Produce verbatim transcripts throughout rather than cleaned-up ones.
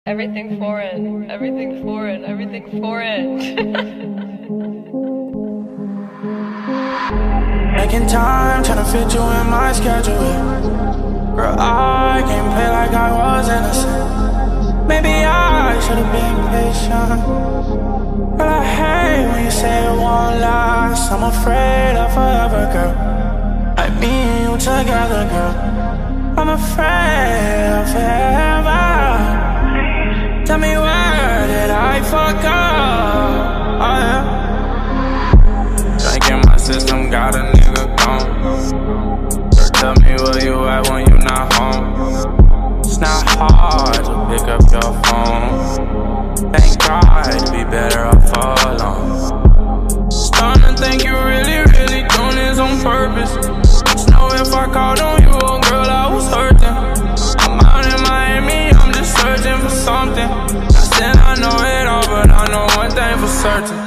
Everything foreign, everything foreign, everything foreign. Making time, trying to fit you in my schedule. Girl, I can't play like I was innocent. Maybe I should've been patient. But I hate when you say it won't last. I'm afraid of forever, girl. Like me and you together, girl. I'm afraid of forever. Tell me where did I fuck up? Oh yeah. Drink in my system, got a nigga gone. Girl, tell me where you at when you not home. It's not hard to pick up your phone. Thank God to be better off alone. Starting to think you really, really doing this on purpose. Just know if I called on you, oh girl, I was hurting. I'm out in Miami, I'm just searching for something. I said I know it all, but I know one thing for certain.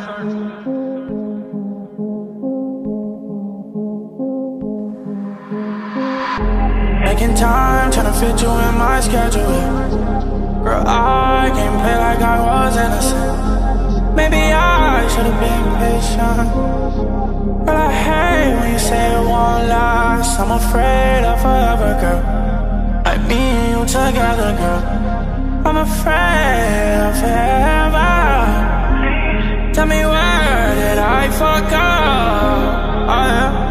Making time, trying to fit you in my schedule. Girl, I can't play like I was innocent. Maybe I should've been patient. But I hate when you say it won't last. I'm afraid of forever, girl. Like me and you together, girl. I'm afraid of forever. Tell me where did I fuck up? Oh yeah.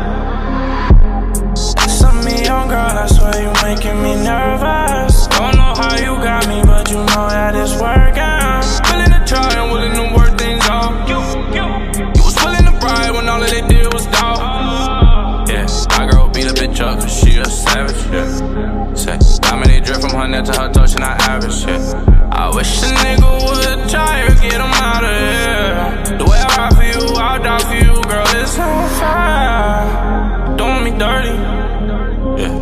Some me young girl, I swear you making me nervous. Don't know how you got me, but you know that it's working. Willing to try and willing to work things out. You, you, you was willing to bribe when all that they did was doubt. Yeah, my girl beat a bitch up cause she a savage, yeah. Say, dominate drip from her neck to her toe, she not average, yeah. I wish a nigga would try to get him out of here. The way I ride for you, I'll die for you, girl, it's on fire. Doing me dirty, yeah.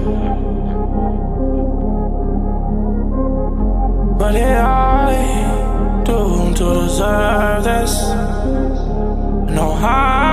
What did I do to deserve this? No how